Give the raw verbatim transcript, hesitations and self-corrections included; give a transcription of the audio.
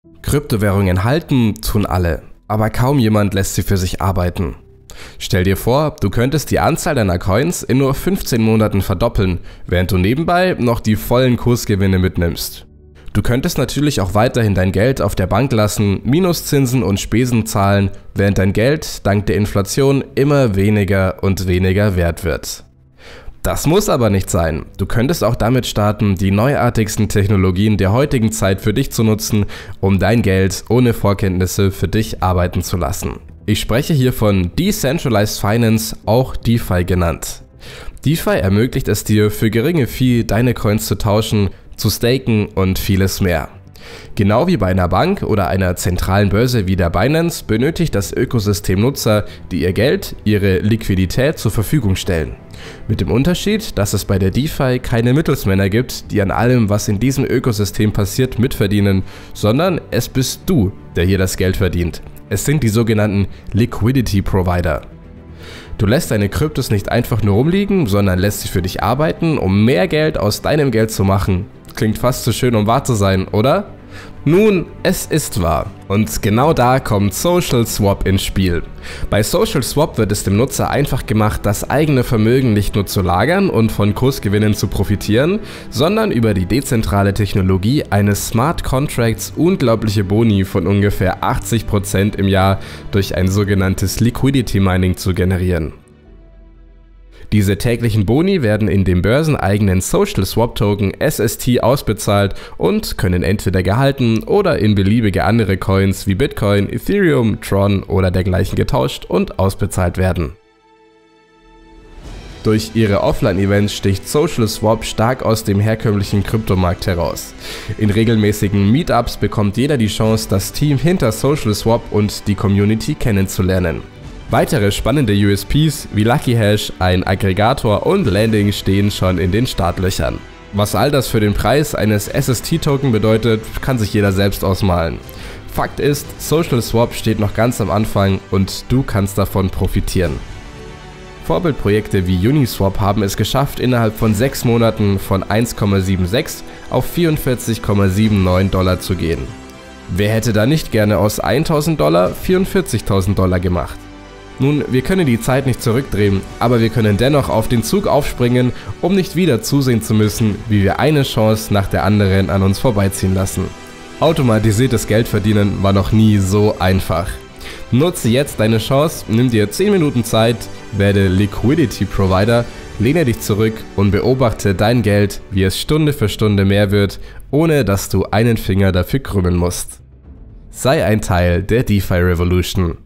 Kryptowährungen halten tun alle, aber kaum jemand lässt sie für sich arbeiten. Stell dir vor, du könntest die Anzahl deiner Coins in nur fünfzehn Monaten verdoppeln, während du nebenbei noch die vollen Kursgewinne mitnimmst. Du könntest natürlich auch weiterhin dein Geld auf der Bank lassen, Minuszinsen und Spesen zahlen, während dein Geld dank der Inflation immer weniger und weniger wert wird. Das muss aber nicht sein. Du könntest auch damit starten, die neuartigsten Technologien der heutigen Zeit für dich zu nutzen, um dein Geld ohne Vorkenntnisse für dich arbeiten zu lassen. Ich spreche hier von Decentralized Finance, auch DeFi genannt. DeFi ermöglicht es dir, für geringe Fee deine Coins zu tauschen, zu staken und vieles mehr. Genau wie bei einer Bank oder einer zentralen Börse wie der Binance benötigt das Ökosystem Nutzer, die ihr Geld, ihre Liquidität zur Verfügung stellen. Mit dem Unterschied, dass es bei der DeFi keine Mittelsmänner gibt, die an allem, was in diesem Ökosystem passiert, mitverdienen, sondern es bist du, der hier das Geld verdient. Es sind die sogenannten Liquidity Provider. Du lässt deine Kryptos nicht einfach nur rumliegen, sondern lässt sie für dich arbeiten, um mehr Geld aus deinem Geld zu machen. Klingt fast zu schön, um wahr zu sein, oder? Nun, es ist wahr. Und genau da kommt SocialSwap ins Spiel. Bei SocialSwap wird es dem Nutzer einfach gemacht, das eigene Vermögen nicht nur zu lagern und von Kursgewinnen zu profitieren, sondern über die dezentrale Technologie eines Smart Contracts unglaubliche Boni von ungefähr achtzig Prozent im Jahr durch ein sogenanntes Liquidity Mining zu generieren. Diese täglichen Boni werden in dem börseneigenen SocialSwap-Token S S T ausbezahlt und können entweder gehalten oder in beliebige andere Coins wie Bitcoin, Ethereum, Tron oder dergleichen getauscht und ausbezahlt werden. Durch ihre Offline-Events sticht SocialSwap stark aus dem herkömmlichen Kryptomarkt heraus. In regelmäßigen Meetups bekommt jeder die Chance, das Team hinter SocialSwap und die Community kennenzulernen. Weitere spannende U S Ps wie Lucky Hash, ein Aggregator und Landing stehen schon in den Startlöchern. Was all das für den Preis eines S S T-Token bedeutet, kann sich jeder selbst ausmalen. Fakt ist, SocialSwap steht noch ganz am Anfang und du kannst davon profitieren. Vorbildprojekte wie Uniswap haben es geschafft, innerhalb von sechs Monaten von eins Komma sechsundsiebzig auf vierundvierzig Komma neunundsiebzig Dollar zu gehen. Wer hätte da nicht gerne aus eintausend Dollar vierundvierzigtausend Dollar gemacht? Nun, wir können die Zeit nicht zurückdrehen, aber wir können dennoch auf den Zug aufspringen, um nicht wieder zusehen zu müssen, wie wir eine Chance nach der anderen an uns vorbeiziehen lassen. Automatisiertes Geldverdienen war noch nie so einfach. Nutze jetzt deine Chance, nimm dir zehn Minuten Zeit, werde Liquidity Provider, lehne dich zurück und beobachte dein Geld, wie es Stunde für Stunde mehr wird, ohne dass du einen Finger dafür krümmen musst. Sei ein Teil der DeFi Revolution.